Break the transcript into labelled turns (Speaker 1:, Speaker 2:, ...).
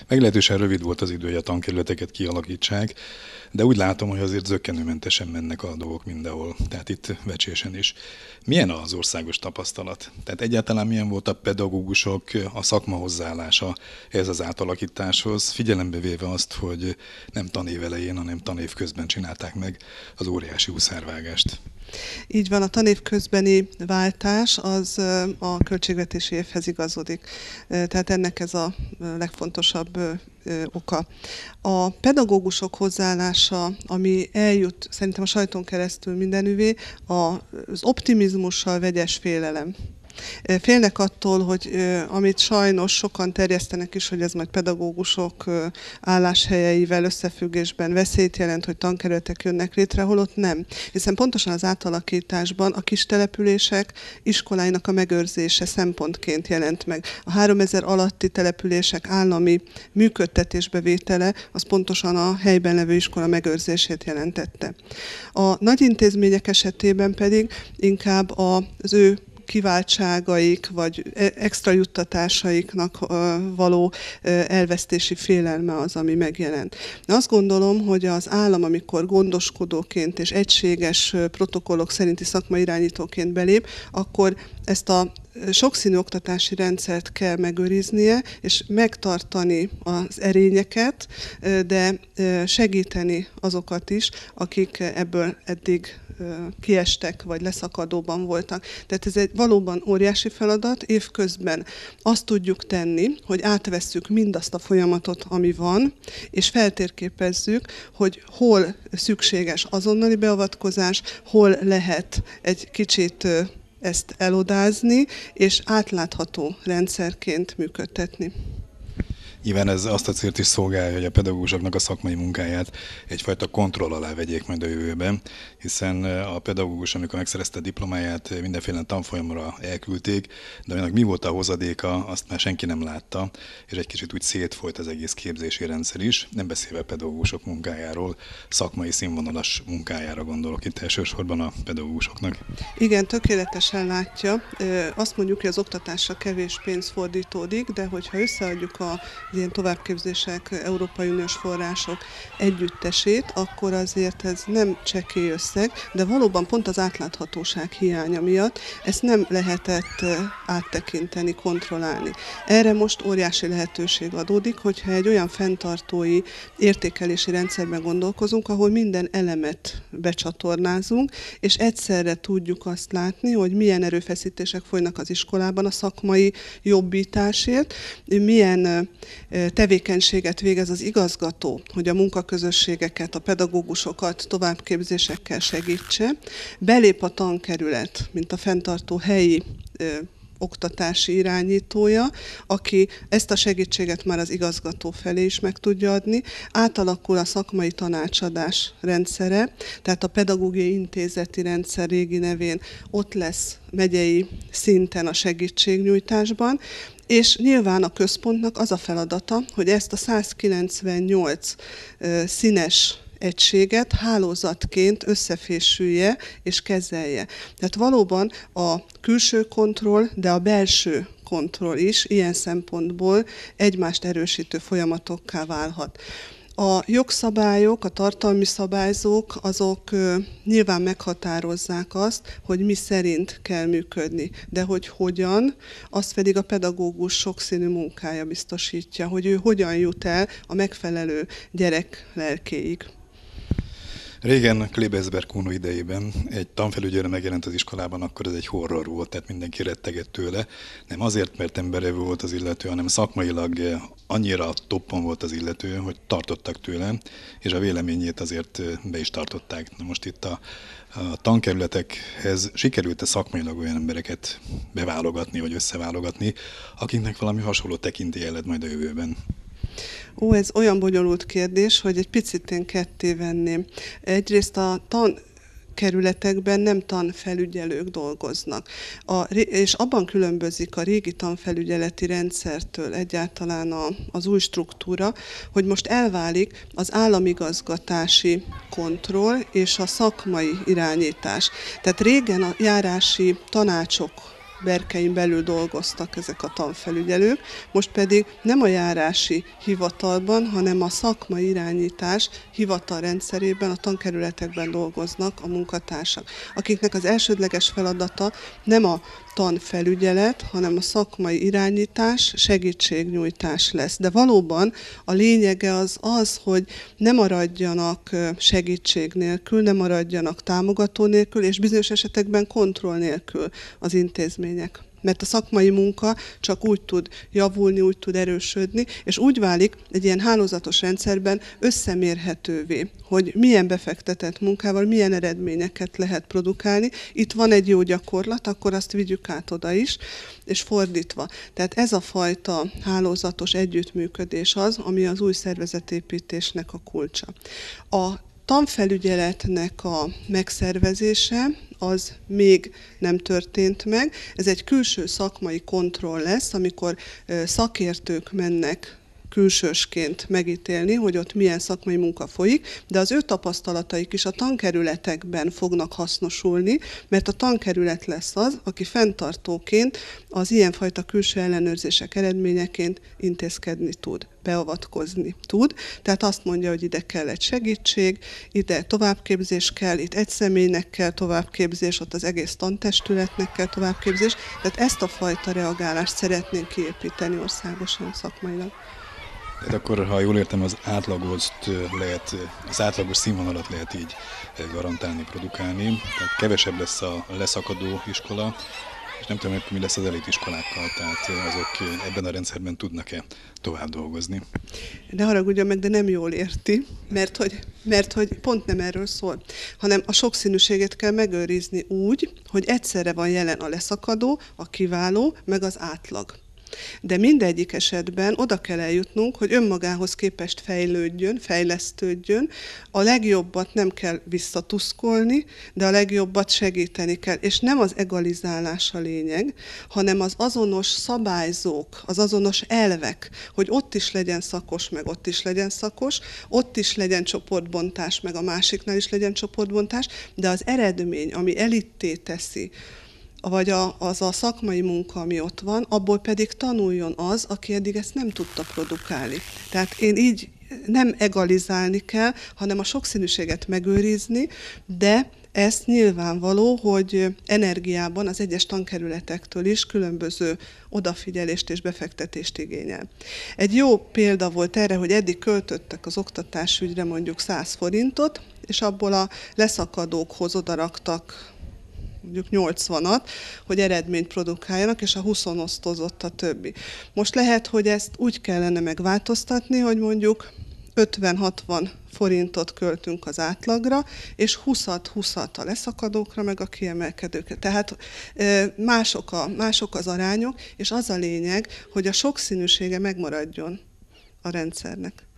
Speaker 1: Meglehetősen rövid volt az idő, hogy a tankerületeket kialakítsák, de úgy látom, hogy azért zökkenőmentesen mennek a dolgok mindenhol, tehát itt Vecsésen is. Milyen az országos tapasztalat? Tehát egyáltalán milyen volt a pedagógusok, a szakma hozzáállása ez az átalakításhoz, figyelembe véve azt, hogy nem tanév elején, hanem tanév közben csinálták meg az óriási huszárvágást?
Speaker 2: Így van, a tanév közbeni váltás az a költségvetési évhez igazodik. Tehát ennek ez a legfontosabb oka. A pedagógusok hozzáállása, ami eljut szerintem a sajton keresztül mindenüvé, az optimizmussal vegyes félelem. Félnek attól, hogy amit sajnos sokan terjesztenek is, hogy ez majd pedagógusok álláshelyeivel összefüggésben veszélyt jelent, hogy tankerületek jönnek létre, holott nem. Hiszen pontosan az átalakításban a kis települések iskoláinak a megőrzése szempontként jelent meg. A 3000 alatti települések állami működtetésbevétele az pontosan a helyben levő iskola megőrzését jelentette. A nagy intézmények esetében pedig inkább az ő kiváltságaik, vagy extra juttatásaiknak való elvesztési félelme az, ami megjelent. De azt gondolom, hogy az állam, amikor gondoskodóként és egységes protokollok szerinti szakmai irányítóként belép, akkor ezt a sokszínű oktatási rendszert kell megőriznie, és megtartani az erényeket, de segíteni azokat is, akik ebből eddig kiestek, vagy leszakadóban voltak. Tehát ez egy valóban óriási feladat. Évközben azt tudjuk tenni, hogy átvesszük mindazt a folyamatot, ami van, és feltérképezzük, hogy hol szükséges azonnali beavatkozás, hol lehet egy kicsit ezt elodázni, és átlátható rendszerként működtetni.
Speaker 1: Nyilván ez azt a célt is szolgálja, hogy a pedagógusoknak a szakmai munkáját egyfajta kontroll alá vegyék majd a jövőben, hiszen a pedagógus, amikor megszerezte a diplomáját, mindenféle tanfolyamra elküldték, de annak mi volt a hozadéka, azt már senki nem látta, és egy kicsit úgy szétfolyt az egész képzési rendszer is, nem beszélve pedagógusok munkájáról, szakmai színvonalas munkájára gondolok itt elsősorban a pedagógusoknak.
Speaker 2: Igen, tökéletesen látja. Azt mondjuk, hogy az oktatásra kevés pénz fordítódik, de hogyha összeadjuk a ilyen továbbképzések, Európai Uniós források együttesét, akkor azért ez nem csekély összeg, de valóban pont az átláthatóság hiánya miatt ezt nem lehetett áttekinteni, kontrollálni. Erre most óriási lehetőség adódik, hogyha egy olyan fenntartói értékelési rendszerben gondolkozunk, ahol minden elemet becsatornázunk, és egyszerre tudjuk azt látni, hogy milyen erőfeszítések folynak az iskolában a szakmai jobbításért, milyen tevékenységet végez az igazgató, hogy a munkaközösségeket, a pedagógusokat továbbképzésekkel segítse. Belép a tankerület, mint a fenntartó helyi oktatási irányítója, aki ezt a segítséget már az igazgató felé is meg tudja adni. Átalakul a szakmai tanácsadás rendszere, tehát a pedagógiai intézeti rendszer régi nevén ott lesz megyei szinten a segítségnyújtásban, és nyilván a központnak az a feladata, hogy ezt a 198 színes egységet hálózatként összefésülje és kezelje. Tehát valóban a külső kontroll, de a belső kontroll is ilyen szempontból egymást erősítő folyamatokká válhat. A jogszabályok, a tartalmi szabályzók, azok nyilván meghatározzák azt, hogy mi szerint kell működni, de hogy hogyan, azt pedig a pedagógus sokszínű munkája biztosítja, hogy ő hogyan jut el a megfelelő gyerek lelkéig.
Speaker 1: Régen Klebesberg Kuno idejében egy tanfelügyelő megjelent az iskolában, akkor ez egy horror volt, tehát mindenki rettegett tőle. Nem azért, mert emberevő volt az illető, hanem szakmailag annyira toppon volt az illető, hogy tartottak tőle, és a véleményét azért be is tartották. Na most itt a tankerületekhez sikerült-e szakmailag olyan embereket beválogatni, vagy összeválogatni, akiknek valami hasonló tekintélye lett majd a jövőben?
Speaker 2: Ez olyan bonyolult kérdés, hogy egy picit én ketté venném. Egyrészt a tankerületekben nem tanfelügyelők dolgoznak. És abban különbözik a régi tanfelügyeleti rendszertől egyáltalán az új struktúra, hogy most elválik az államigazgatási kontroll és a szakmai irányítás. Tehát régen a járási tanácsok berkein belül dolgoztak ezek a tanfelügyelők, most pedig nem a járási hivatalban, hanem a szakmai irányítás hivatalrendszerében, a tankerületekben dolgoznak a munkatársak, akiknek az elsődleges feladata nem a tanfelügyelet, hanem a szakmai irányítás, segítségnyújtás lesz. De valóban a lényege az, hogy ne maradjanak segítség nélkül, ne maradjanak támogató nélkül, és bizonyos esetekben kontroll nélkül az intézmények. Mert a szakmai munka csak úgy tud javulni, úgy tud erősödni, és úgy válik egy ilyen hálózatos rendszerben összemérhetővé, hogy milyen befektetett munkával, milyen eredményeket lehet produkálni. Itt van egy jó gyakorlat, akkor azt vigyük át oda is, és fordítva. Tehát ez a fajta hálózatos együttműködés az, ami az új szervezetépítésnek a kulcsa. A tanfelügyeletnek a megszervezése az még nem történt meg. Ez egy külső szakmai kontroll lesz, amikor szakértők mennek külsősként megítélni, hogy ott milyen szakmai munka folyik, de az ő tapasztalataik is a tankerületekben fognak hasznosulni, mert a tankerület lesz az, aki fenntartóként az ilyenfajta külső ellenőrzések eredményeként intézkedni tud, beavatkozni tud. Tehát azt mondja, hogy ide kell egy segítség, ide továbbképzés kell, itt egy személynek kell továbbképzés, ott az egész tantestületnek kell továbbképzés. Tehát ezt a fajta reagálást szeretnénk kiépíteni országosan szakmailag.
Speaker 1: Tehát akkor, ha jól értem, az átlagos színvonalat lehet így garantálni, produkálni. Tehát kevesebb lesz a leszakadó iskola, és nem tudom, mi lesz az elitiskolákkal, tehát azok ebben a rendszerben tudnak-e tovább dolgozni.
Speaker 2: Ne haragudjon meg, de nem jól érti, mert hogy pont nem erről szól, hanem a sokszínűséget kell megőrizni úgy, hogy egyszerre van jelen a leszakadó, a kiváló, meg az átlag. De mindegyik esetben oda kell eljutnunk, hogy önmagához képest fejlődjön, fejlesztődjön. A legjobbat nem kell visszatuszkolni, de a legjobbat segíteni kell. És nem az egalizálás a lényeg, hanem az azonos szabályzók, az azonos elvek, hogy ott is legyen szakos, meg ott is legyen szakos, ott is legyen csoportbontás, meg a másiknál is legyen csoportbontás, de az eredmény, ami elitté teszi, vagy az a szakmai munka, ami ott van, abból pedig tanuljon az, aki eddig ezt nem tudta produkálni. Tehát én így nem egalizálni kell, hanem a sokszínűséget megőrizni, de ez nyilvánvaló, hogy energiában az egyes tankerületektől is különböző odafigyelést és befektetést igényel. Egy jó példa volt erre, hogy eddig költöttek az oktatásügyre mondjuk 100 forintot, és abból a leszakadókhoz odaraktak mondjuk 80-at, hogy eredményt produkáljanak, és a 20 osztozott a többi. Most lehet, hogy ezt úgy kellene megváltoztatni, hogy mondjuk 50-60 forintot költünk az átlagra, és 20-20 a leszakadókra, meg a kiemelkedőkre. Tehát mások az arányok, és az a lényeg, hogy a sokszínűsége megmaradjon a rendszernek.